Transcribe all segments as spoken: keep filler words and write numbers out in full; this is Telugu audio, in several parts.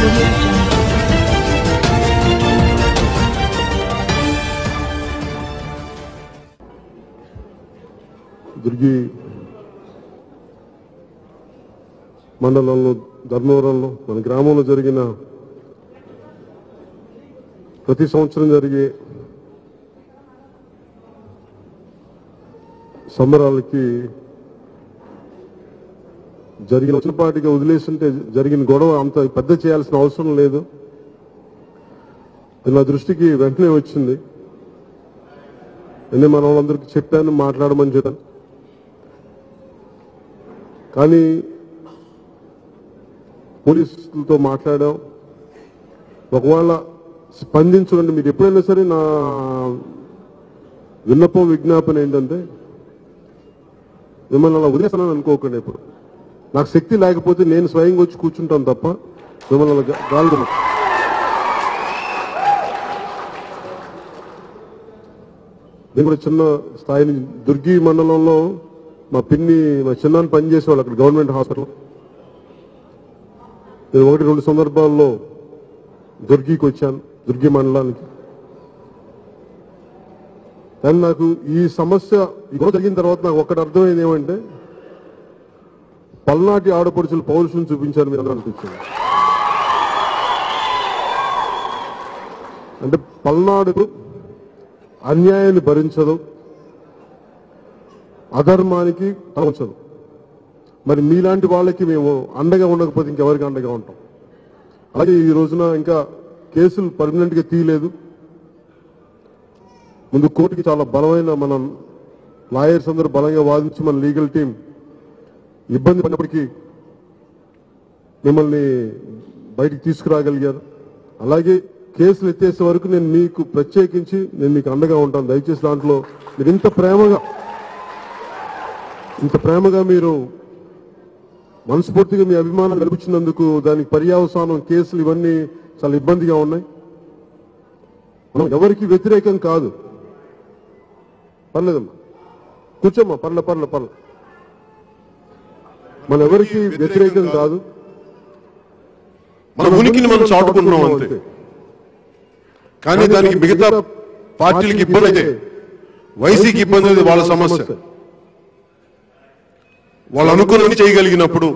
audio jungle. దుర్గి మండలంలో ధర్మవరంలో మన గ్రామంలో జరిగిన ప్రతి సంవత్సరం జరిగే సంబరాలకి జరిగిన చిన్నపాటిగా వదిలేస్తుంటే జరిగిన గొడవ అంత పెద్ద చేయాల్సిన అవసరం లేదు. నా దృష్టికి వెంటనే వచ్చింది. నేను మన వాళ్ళందరికీ చెప్పాను, మాట్లాడమని చెప్పాను. కానీ పోలీసులతో మాట్లాడాం. ఒకవేళ స్పందించండి. మీరు ఎప్పుడైనా సరే నా విన్నపం విజ్ఞాపన ఏంటంటే మిమ్మల్ని అలా వదిలేస్తానని అనుకోకండి. ఇప్పుడు నాకు శక్తి లేకపోతే నేను స్వయంగా వచ్చి కూర్చుంటాను తప్ప మిమ్మల్ని అలా గాలి. నేను కూడా చిన్న స్థాయి నుంచి దుర్గి మండలంలో మా పిన్ని మా చిన్నాన్ని పనిచేసేవాళ్ళు అక్కడ గవర్నమెంట్ హాస్పిటల్. నేను ఒకటి రెండు సందర్భాల్లో దుర్గికి వచ్చాను, దుర్గి మండలానికి. కానీ నాకు ఈ సమస్య గొడవ జరిగిన తర్వాత నాకు ఒక్కటి అర్థమైంది ఏమంటే పల్నాటి ఆడపడుచులు పౌరుషం చూపించారు మీరు అందరూ అనిపించింది. అంటే పల్నాడు అన్యాయాన్ని భరించదు, అధర్మానికి తలచదు. మరి మీలాంటి వాళ్ళకి మేము అండగా ఉండకపోతే ఇంకెవరికి అండగా ఉంటాం? అలాగే ఈ రోజున ఇంకా కేసులు పర్మనెంట్ గా తీయలేదు. ముందు కోర్టుకి చాలా బలమైన మన లాయర్స్ అందరూ బలంగా వాదించి మన లీగల్ టీం ఇబ్బంది పడినప్పటికీ మిమ్మల్ని బయటికి తీసుకురాగలిగారు. అలాగే కేసులు ఎత్తేసే వరకు నేను మీకు ప్రత్యేకించి నేను మీకు అండగా ఉంటాను. దయచేసి దాంట్లో మీరు ఇంత ప్రేమగా ఇంత ప్రేమగా మీరు మనస్ఫూర్తిగా మీ అభిమానం కల్పించినందుకు దానికి పర్యావసానం కేసులు ఇవన్నీ చాలా ఇబ్బందిగా ఉన్నాయి. మనం ఎవరికి వ్యతిరేకం కాదు. పర్లేదమ్మా, కూర్చోమ్మా, పర్లే పర్లే పర్లే మన ఎవరికి వ్యతిరేకం కాదు. మన ఉనికిని మనం చాటుకుంటున్నాం అంతే. కానీ దానికి మిగతా పార్టీలకు ఇబ్బంది అయితే వైసీకి ఇబ్బంది అయితే వాళ్ళ సమస్య. వాళ్ళు అనుకున్నది చేయగలిగినప్పుడు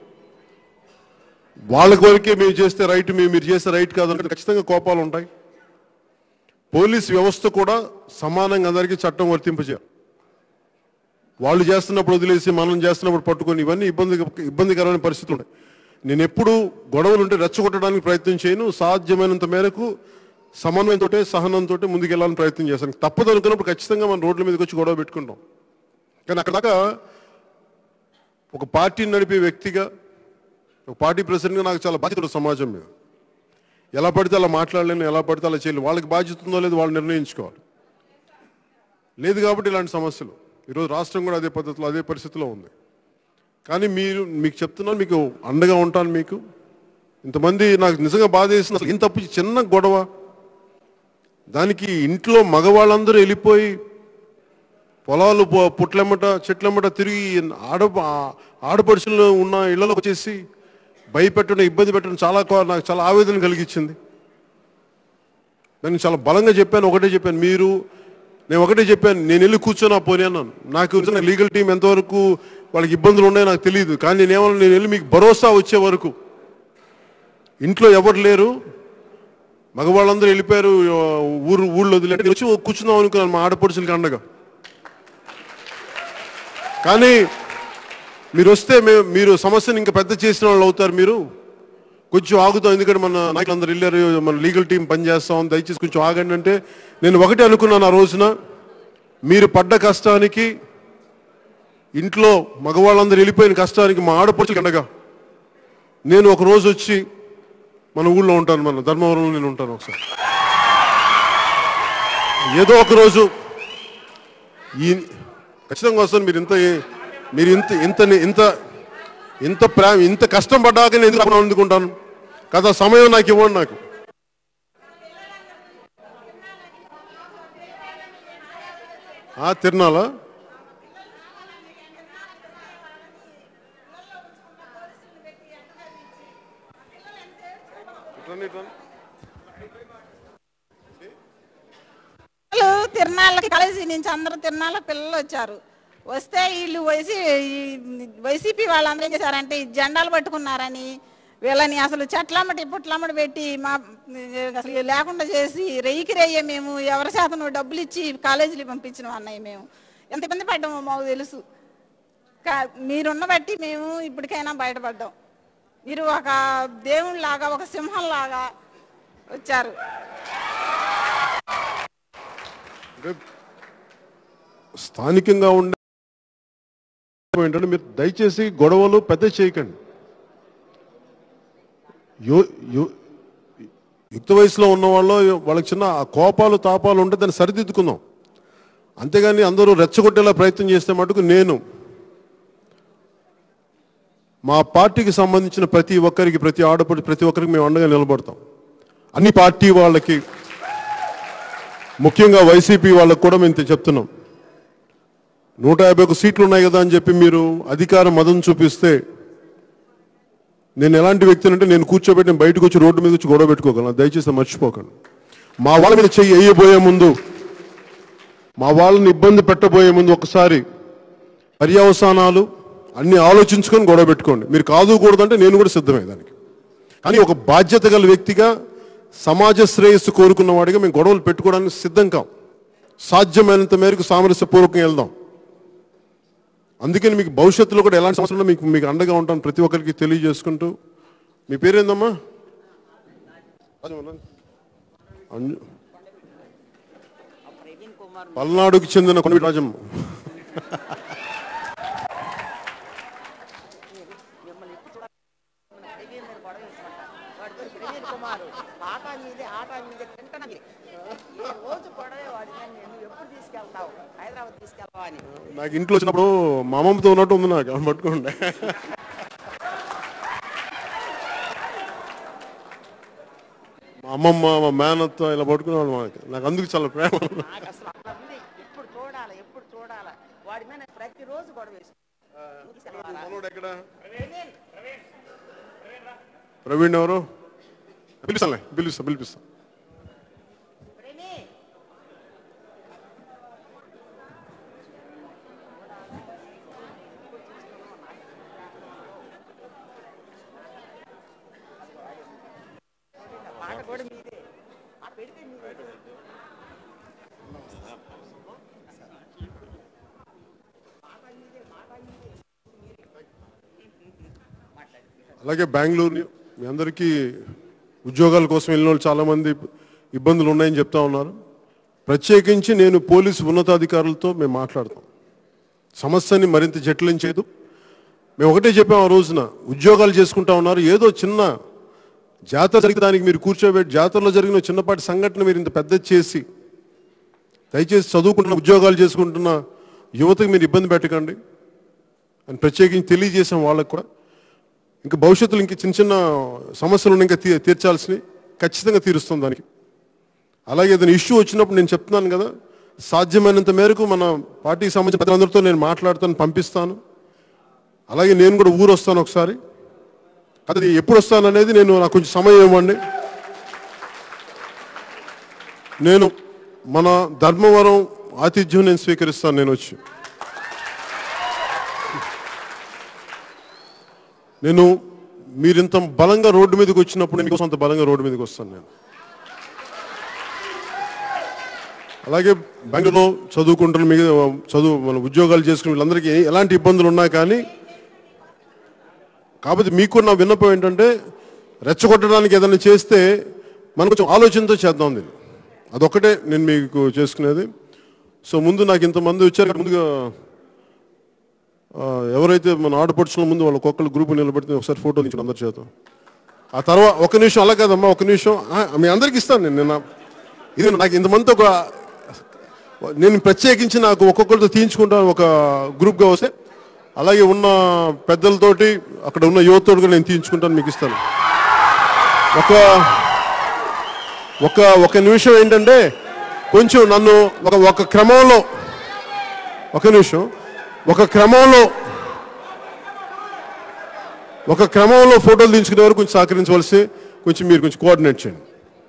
వాళ్ళ కోరికే మేము చేస్తే రైట్, మేము మీరు చేస్తే రైట్ కాదు అంటే ఖచ్చితంగా కోపాలు ఉంటాయి. పోలీస్ వ్యవస్థ కూడా సమానంగా అందరికీ చట్టం వర్తింపజేయాలి. వాళ్ళు చేస్తున్నప్పుడు వదిలేసి మనం చేస్తున్నప్పుడు పట్టుకొని ఇవన్నీ ఇబ్బంది ఇబ్బందికరమైన పరిస్థితులు ఉన్నాయి. నేను ఎప్పుడు గొడవలు ఉంటే రెచ్చగొట్టడానికి ప్రయత్నం చేయను. సాధ్యమైనంత మేరకు సమన్వయంతో సహనంతో ముందుకెళ్ళాలని ప్రయత్నం చేస్తాను. తప్పదు అనుకున్నప్పుడు ఖచ్చితంగా మనం రోడ్ల మీదకి వచ్చి గొడవ పెట్టుకుంటాం. కానీ అక్కడ దాకా ఒక పార్టీని నడిపే వ్యక్తిగా, ఒక పార్టీ ప్రెసిడెంట్గా నాకు చాలా బాధ్యత సమాజం మీద. ఎలా పడితే అలా మాట్లాడలేను, ఎలా పడితే అలా చేయలేను. వాళ్ళకి బాధ్యత ఉందో లేదో వాళ్ళు నిర్ణయించుకోవాలి. లేదు కాబట్టి ఇలాంటి సమస్యలు ఈరోజు రాష్ట్రం కూడా అదే పద్ధతిలో అదే పరిస్థితిలో ఉంది. కానీ మీరు మీకు చెప్తున్నాను, మీకు అండగా ఉంటాను. మీకు ఇంతమంది నాకు నిజంగా బాధ వేసిన అసలు ఇంత తప్పు చిన్న గొడవ దానికి ఇంట్లో మగవాళ్ళందరూ వెళ్ళిపోయి పొలాలు పుట్లెమ్మట చెట్లెమ్మట తిరిగి ఆడ ఆడపడుచులు ఉన్న ఇళ్లలోకి వచ్చేసి భయపెట్టడం, ఇబ్బంది పెట్టడం చాలా నాకు చాలా ఆవేదన కలిగించింది. నేను చాలా బలంగా చెప్పాను, ఒకటే చెప్పాను. మీరు నేను ఒకటే చెప్పాను, నేను వెళ్ళి కూర్చొని ఆ పోనీ అన్నాను. నాకు లీగల్ టీం ఎంతవరకు వాళ్ళకి ఇబ్బందులు ఉన్నాయో నాకు తెలియదు. కానీ నేనేమన్నా నేను వెళ్ళి మీకు భరోసా వచ్చే వరకు ఇంట్లో ఎవరు లేరు, మగవాళ్ళందరూ వెళ్ళిపోయారు ఊరు ఊళ్ళో వదిలేంటే వచ్చి కూర్చుందాం అనుకున్నాను మా ఆడపడుచులకి అండగా. కానీ మీరు వస్తే మేము మీరు సమస్యను ఇంకా పెద్ద చేసిన వాళ్ళు అవుతారు. మీరు కొంచెం ఆగుతాం, ఎందుకంటే మన నాయకులందరూ వెళ్ళారు, మన లీగల్ టీం పనిచేస్తాం, దయచేసి కొంచెం ఆగండి అంటే నేను ఒకటే అనుకున్నాను ఆ రోజున. మీరు పడ్డ కష్టానికి, ఇంట్లో మగవాళ్ళందరూ వెళ్ళిపోయిన కష్టానికి మా ఆడపడుచులకి అండగా నేను ఒక రోజు వచ్చి మన ఊళ్ళో ఉంటాను, మన ధర్మవరంలో నేను ఉంటాను. ఒకసారి ఏదో ఒక రోజు ఈ ఖచ్చితంగా వస్తాను. మీరు ఇంత మీరు ఇంత ఇంత ఇంత ఇంత ప్రేమ ఇంత కష్టం పడ్డాక నేను ఎందుకు అందుకుంటాను కదా, సమయం నాకు ఇవ్వండి. నాకు తిరునాలా తిరునాళ్ళకి కాలేజీ నుంచి అందరూ తిరునాళ్ళ పిల్లలు వచ్చారు. వస్తే వీళ్ళు వైసీ వైసీపీ వాళ్ళందరూ ఏం చేశారంటే ఈ జెండాలు పట్టుకున్నారని వీళ్ళని అసలు చెట్లమ్మటి పుట్లమ్మటి పెట్టి మా అసలు లేకుండా చేసి రెయ్యికి రెయ్యే మేము ఎవరి శాతం డబ్బులు ఇచ్చి కాలేజీలు పంపించిన అన్నయ్య మేము ఎంత ఇబ్బంది పడ్డామో మాకు తెలుసు. మీరున్న బట్టి మేము ఇప్పటికైనా బయటపడ్డాం. మీరు ఒక దేవునిలాగా ఒక సింహంలాగా వచ్చారు. స్థానికంగా ఉండే ఏంటంటే మీరు దయచేసి గొడవలు పెద్ద చేయకండి. యో యుక్త వయసులో ఉన్న వాళ్ళు వాళ్ళకి చిన్న కోపాలు తాపాలు ఉంటే దాన్ని సరిదిద్దుకుందాం. అంతేగాని అందరూ రెచ్చగొట్టేలా ప్రయత్నం చేస్తే మటుకు నేను మా పార్టీకి సంబంధించిన ప్రతి ఒక్కరికి ప్రతి ఆడపడి ప్రతి ఒక్కరికి మేము అండగా నిలబడతాం. అన్ని పార్టీ వాళ్ళకి ముఖ్యంగా వైసీపీ వాళ్ళకు కూడా మేము చెప్తున్నాం. నూట యాభై ఒక సీట్లు ఉన్నాయి కదా అని చెప్పి మీరు అధికారం మదం చూపిస్తే నేను ఎలాంటి వ్యక్తిని అంటే నేను కూర్చోబెట్టి నేను బయటకు వచ్చి రోడ్డు మీద వచ్చి గొడవ పెట్టుకోగలను. దయచేసి మర్చిపోకండి. మా వాళ్ళ మీద చెయ్యి వేయబోయే ముందు మా వాళ్ళని ఇబ్బంది పెట్టబోయే ముందు ఒకసారి పర్యవసానాలు అన్ని ఆలోచించుకొని గొడవ పెట్టుకోండి. మీరు కాదు కూడదంటే నేను కూడా సిద్ధమే దానికి. కానీ ఒక బాధ్యత గల వ్యక్తిగా సమాజ శ్రేయస్సు కోరుకున్న వాడిగా మేము గొడవలు పెట్టుకోవడానికి సిద్ధం కాం. సాధ్యమైనంత మేరకు సామరస్యపూర్వకంగా వెళ్దాం. అందుకని మీకు భవిష్యత్తులో కూడా ఎలాంటి సమస్యలు మీకు మీకు అండగా ఉంటాను ప్రతి ఒక్కరికి తెలియజేసుకుంటూ. మీ పేరేందమ్మా? పల్నాడుకి చెందిన కొండ రాజమ్మ. నాకు ఇంట్లో వచ్చినప్పుడు మా అమ్మమ్మతో ఉన్నట్టు ఉంది. నాకు అని పట్టుకోండి. మా అమ్మమ్మ మా మేనత్తో ఇలా పట్టుకునేవాళ్ళు. మనకి నాకు అందుకు చాలా ప్రేమ. ప్రవీణ్ ఎవరు? పిలుస్తానులే, పిలుస్తా పిలిపిస్తా. అలాగే బెంగళూరు మీ అందరికీ ఉద్యోగాల కోసం వెళ్ళిన వాళ్ళు చాలామంది ఇబ్బందులు ఉన్నాయని చెప్తా ఉన్నారు. ప్రత్యేకించి నేను పోలీసు ఉన్నతాధికారులతో మేము మాట్లాడతాం. సమస్యని మరింత జటిలించేదు. మేము ఒకటే చెప్పాం ఆ రోజున, ఉద్యోగాలు చేసుకుంటా ఉన్నారు, ఏదో చిన్న జాతర జరిగిన దానికి మీరు కూర్చోబెట్టి జాతరలో జరిగిన చిన్నపాటి సంఘటన మీరు ఇంత పెద్ద చేసి దయచేసి చదువుకుంటున్న ఉద్యోగాలు చేసుకుంటున్న యువతకు మీరు ఇబ్బంది పెట్టకండి అని ప్రత్యేకించి తెలియజేసాం వాళ్ళకు కూడా. ఇంకా భవిష్యత్తులో ఇంక చిన్న చిన్న సమస్యలు ఇంకా తీ తీర్చాల్సినవి ఖచ్చితంగా తీరుస్తాం దానికి. అలాగే ఏదైనా ఇష్యూ వచ్చినప్పుడు నేను చెప్తున్నాను కదా, సాధ్యమైనంత మేరకు మన పార్టీకి సంబంధించిన ప్రజలందరితో నేను మాట్లాడుతాను, పంపిస్తాను. అలాగే నేను కూడా ఊరు వస్తాను ఒకసారి. అది ఎప్పుడు వస్తాను అనేది నేను నాకు కొంచెం సమయం ఇవ్వండి. నేను మన ధర్మవరం ఆతిథ్యం నేను స్వీకరిస్తాను. నేను వచ్చి నేను మీరింత బలంగా రోడ్డు మీదకి వచ్చినప్పుడు నేను అంత బలంగా రోడ్డు మీదకి వస్తాను నేను. అలాగే బెంగళూరులో చదువుకుంటున్న మిగతా చదువు మన ఉద్యోగాలు చేసుకుని వీళ్ళందరికీ ఎలాంటి ఇబ్బందులు ఉన్నా కానీ, కాబట్టి మీకు నా విన్నపం ఏంటంటే రెచ్చగొట్టడానికి ఏదైనా చేస్తే మనం కొంచెం ఆలోచనతో చేద్దాం దీన్ని. అదొక్కటే నేను మీకు చేసుకునేది. సో ముందు నాకు ఇంతమంది వచ్చారు. ముందుగా ఎవరైతే మన ఆడపడుచుల ముందు వాళ్ళ ఒక్కొక్కరు గ్రూప్ నిలబడితే ఒకసారి ఫోటో తీసుకోండి అందరి చేత. ఆ తర్వాత ఒక నిమిషం, అలా కాదమ్మా ఒక నిమిషం మీ అందరికి ఇస్తాను నేను. నిన్న ఇది నాకు ఇంతమంది ఒక నేను ప్రత్యేకించి నాకు ఒక్కొక్కరితో తీయించుకుంటాను ఒక గ్రూప్గా వస్తే, అలాగే ఉన్న పెద్దలతోటి అక్కడ ఉన్న యువతతో కూడా నేను తీయించుకుంటాను, మీకు ఇస్తాను. ఒక ఒక ఒక నిమిషం ఏంటంటే కొంచెం నన్ను ఒక ఒక క్రమంలో ఒక నిమిషం ఒక క్రమంలో ఒక క్రమంలో ఫోటోలు తీయించుకునే వరకు కొంచెం సహకరించవలసి కొంచెం మీరు కొంచెం కోఆర్డినేట్ చేయండి.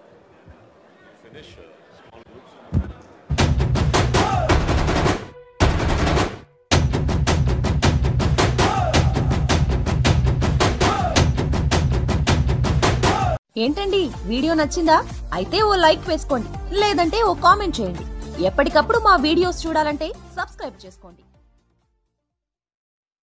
ఏంటండి వీడియో నచ్చిందా? అయితే ఓ లైక్ వేసుకోండి, లేదంటే ఓ కామెంట్ చేయండి. ఎప్పటికప్పుడు మా వీడియోస్ చూడాలంటే సబ్స్క్రైబ్ చేసుకోండి.